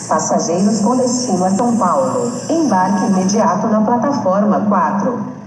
Passageiros com destino a São Paulo, embarque imediato na plataforma 4.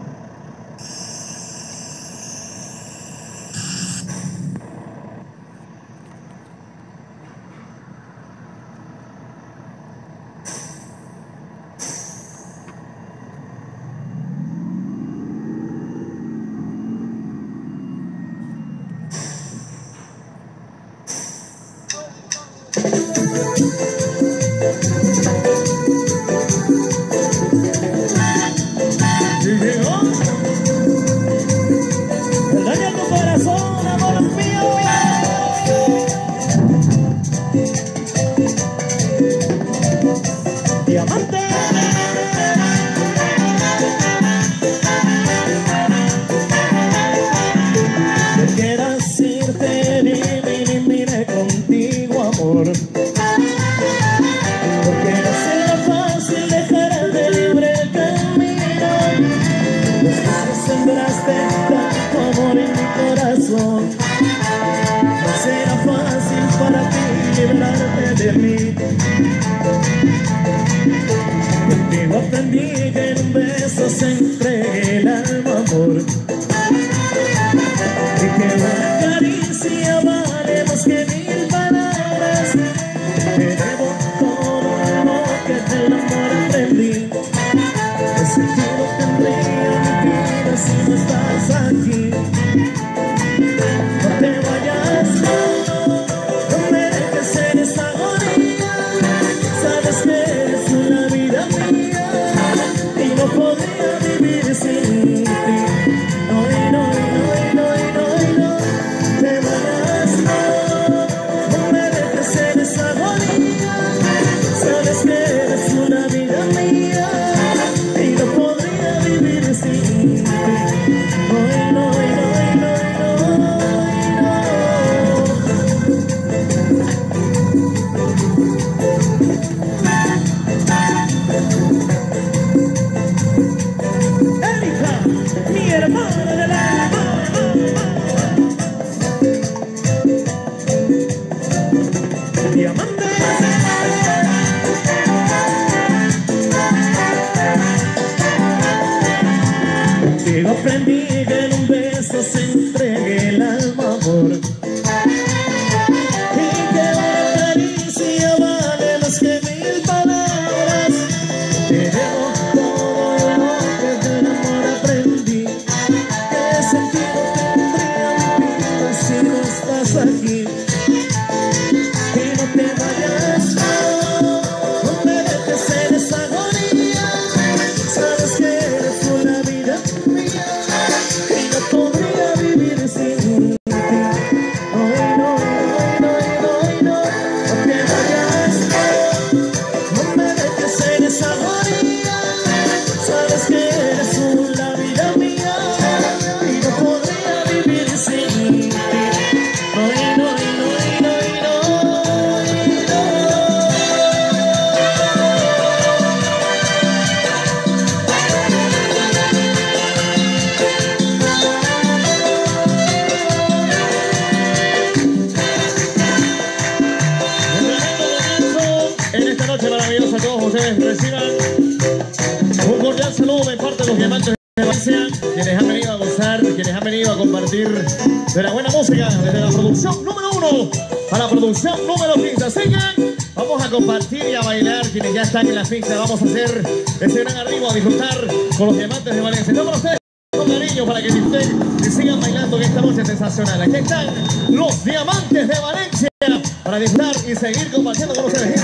De la buena música, desde la producción número 1 a la producción número 15. Así que vamos a compartir y a bailar. Quienes ya están en la pista, vamos a hacer ese gran arribo, a disfrutar con los diamantes de Valencia. Estamos para ustedes con cariño para que disfruten y sigan bailando en esta noche sensacional. Aquí están los diamantes de Valencia para disfrutar y seguir compartiendo con ustedes.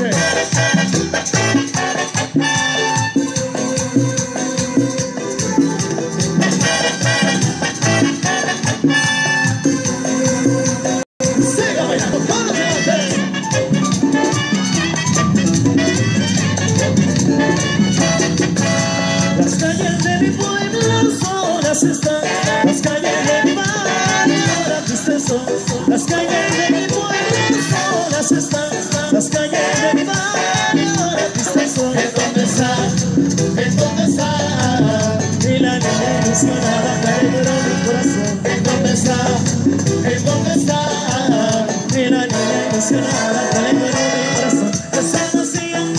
Las calles de mi pueblo solas están, las calles de mi barrio ahora tristes son. Las calles de mi pueblo solas están, las calles de mi barrio ahora tristes son. ¿En dónde está? ¿En dónde está? Y la niña ilusionada que alegró mi corazón. ¿En dónde está? ¿En dónde está? Y la niña ilusionada que alegró mi corazón. Esa no hacía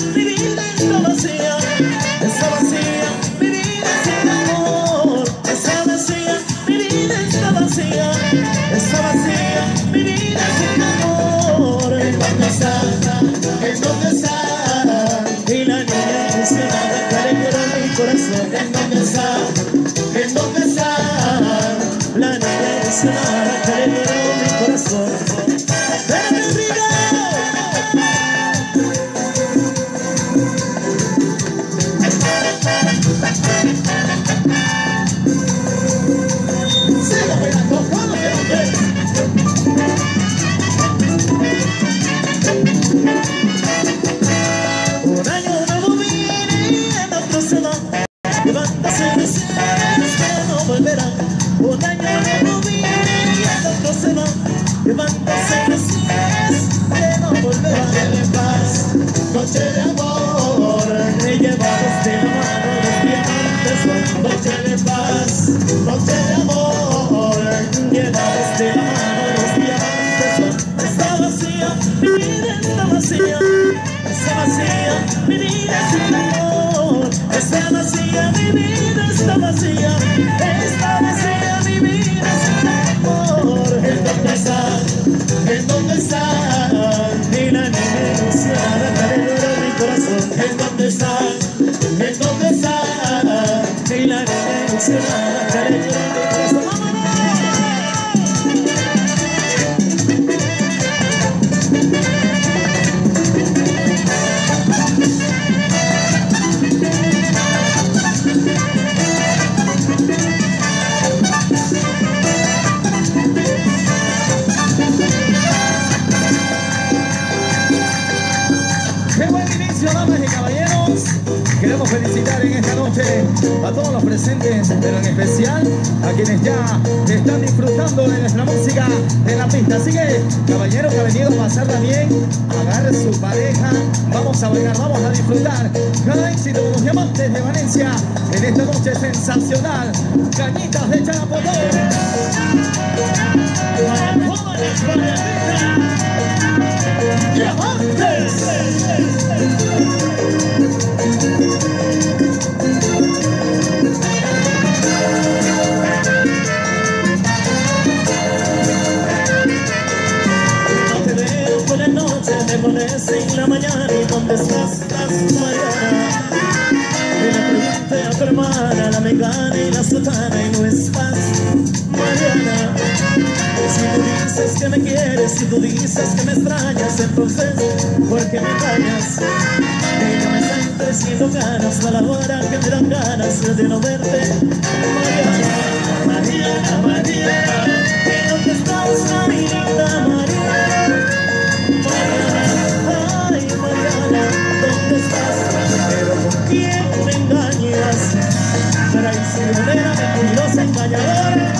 decías que no volverán en paz. Noche de amor, me llevamos de la mano los diamantes son noche de paz. Noche de amor, llevados de la mano los diamantes son. Está vacía, mi vida está vacía. Está vacía, mi vida sin amor. Está vacía, mi vida está vacía. Está vacía, mi vida sin amor. ¿En dónde está? ¿En dónde está? Ni la niña ilusionada que le llora mi corazón. ¿En dónde está? ¿En dónde está? Ni la niña ilusionada que le llora mi corazón. Damas y caballeros, queremos felicitar en esta noche a todos los presentes, pero en especial a quienes ya están disfrutando de nuestra música en la pista. Así que, caballeros que han venido a pasarla bien, agarre su pareja, vamos a bailar, vamos a disfrutar cada éxito de los diamantes de Valencia en esta noche sensacional. Cañitas de Charapotón. ¡Diamantes! No te veo por la noche, me pones en la mañana. ¿Y dónde estás, Mariana? Y le pregunté a tu hermana, la mexicana y la sotana, y no estás, Mariana. Si tú dices que me quieres, si tú dices que me extrañas, entonces, ¿por qué me engañas? Que no me están creciendo ganas, a la hora que me dan ganas de no verte. Mariana, Mariana, Mariana, ¿en dónde estás, Mariana, Mariana? Mariana, ay, Mariana, ¿dónde estás? Pero ¿con quién me engañas? Traicionera, mentirosa, engañadora.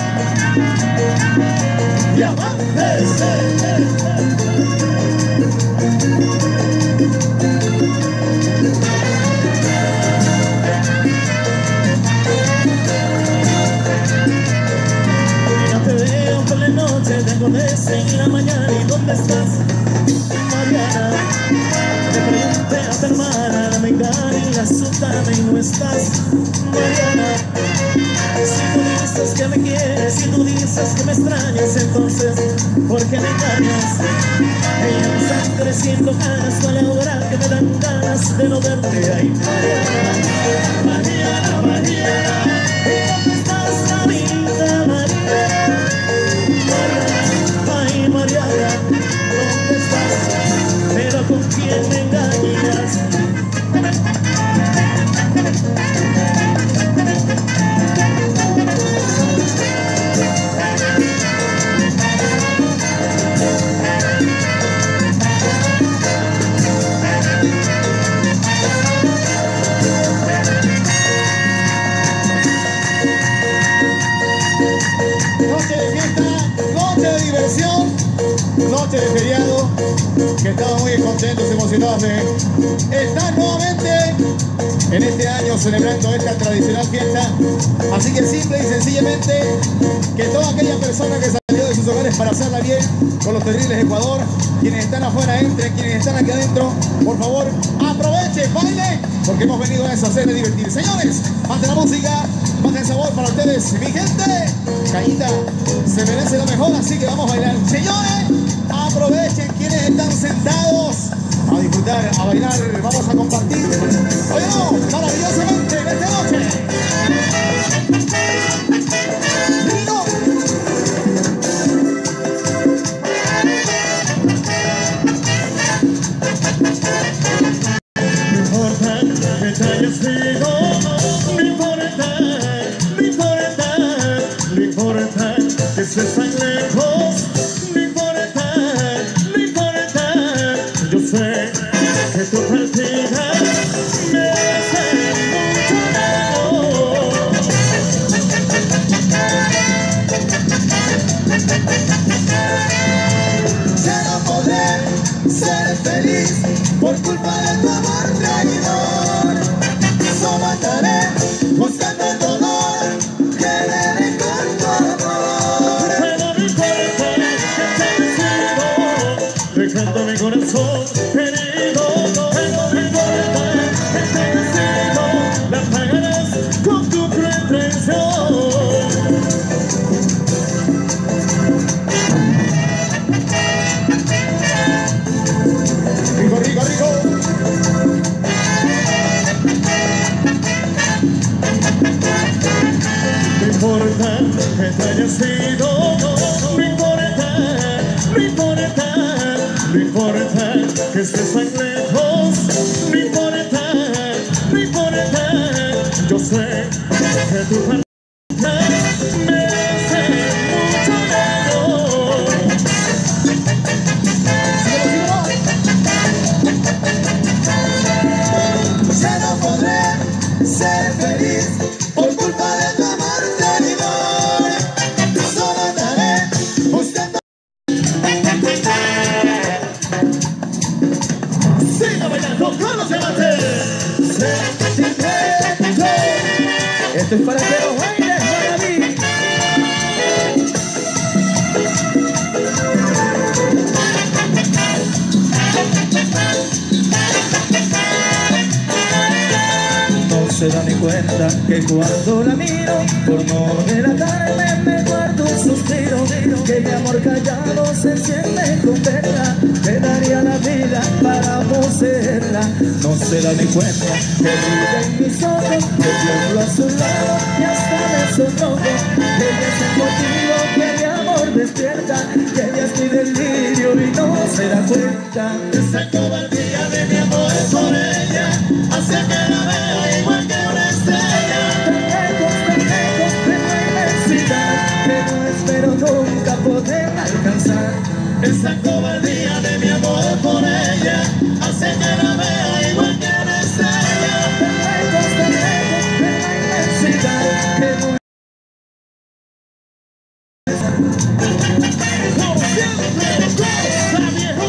¡Diamantes! No te veo por la noche, te pones en la mañana. ¿Y dónde estás, Mariana? Te pregunté a tu hermana, la mexicana y la sultana, y no estás, Mariana. Si tú dices que me quieres, si tú dices que me extrañas, entonces, ¿por qué me engañas? Ellas me están creciendo ganas, a la hora que me dan ganas de no verte. Ay, Mariana, Mariana, Mariana, ¿y dónde estás, Mariana, Mariana? Mariana, ay, Mariana, ¿dónde estás? Pero ¿con quién me engañas? Noche de fiesta, noche de diversión, noche de feriado, que estamos muy contentos, emocionados de estar nuevamente en este año celebrando esta tradicional fiesta. Así que simple y sencillamente, que toda aquella persona que salió de sus hogares para hacerla bien con los terribles de Ecuador, quienes están afuera entren, quienes están aquí adentro, por favor, aprovechen, bailen, porque hemos venido a eso, a hacerles divertir. Señores, ante la música, más de sabor para ustedes, mi gente. Cañita se merece lo mejor, así que vamos a bailar. Señores, aprovechen quienes están sentados a disfrutar, a bailar, vamos a compartir. Oye, maravillosamente en esta noche. ¡Lindo! No importa que te hayas ido, no importa, no importa, no importa que estés tan lejos, no importa, no importa. Yo sé que tu partida me hace mucho daño. ¡Se lo ser feliz por culpa de tu amor traidor. Solo andaré buscando el dolor que me dejó tu amor. Pero no importa que te decido, dejando mi corazón herido. Pero no importa que te decido, la pagarás con tu cruel traición. Rico, rico, rico. No importa que te hayas ido, no importa, no importa, no importa que estés tan lejos, no importa, no importa, yo sé que tu partida merece mucho menos. Ya no podré ser feliz por culpa de tu amor traidor. Solo andaré buscando. Siga bailando con los diamantes. Sentimiento. Esto es para que lo bailes para mí. No se da ni cuenta que cuando la miro, por no delatarme me guardo un suspiro. Que mi amor callado se siente con verla, me daría la vida para poseerla. No se da ni cuenta que brilla en mis ojos, que tiemblo a su lado y hasta me sonrojo. Ella es el motivo que mi amor despierta, que ella es mi delirio y no se da cuenta. Esa cobardía de mi amor por ella hace que la vea igual que una estrella. Tan lejos de la inmensidad, que no espero nunca poder alcanzar. Esa cobardía de mi amor por ella hace que la vea igual que una estrella. Tan lejos de la inmensidad, que no Como siempre, goza viejo.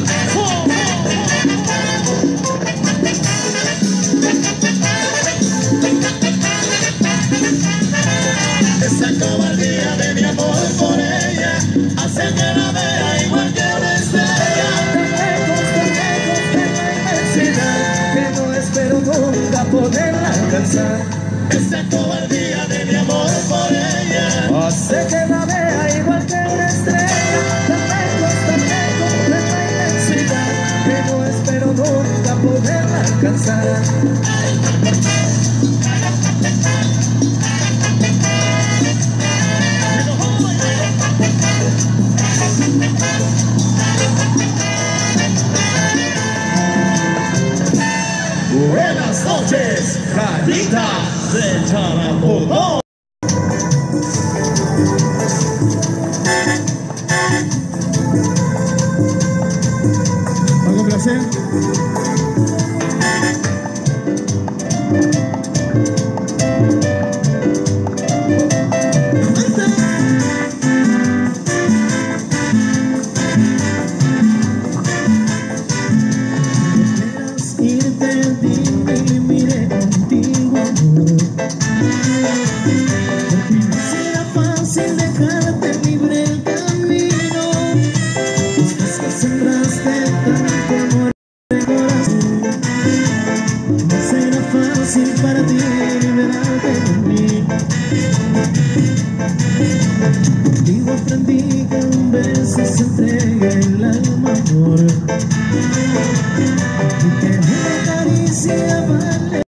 Esa cobardía de mi amor por ella hace que la vea igual que una estrella. tan lejos de la inmensidad, que no espero nunca poderla alcanzar. Esa cobardía de mi amor por ella Hace que la vea igual que una estrella. Tan lejos de la inmensidad, que no espero nunca poderla alcanzar. Buenas noches, Carita de Charapotón. ¿Algún placer? Irte, dime y miré contigo, amor. Porque no será fácil dejarte libre el camino. Después que sembraste tanto amor en el corazón, no será fácil.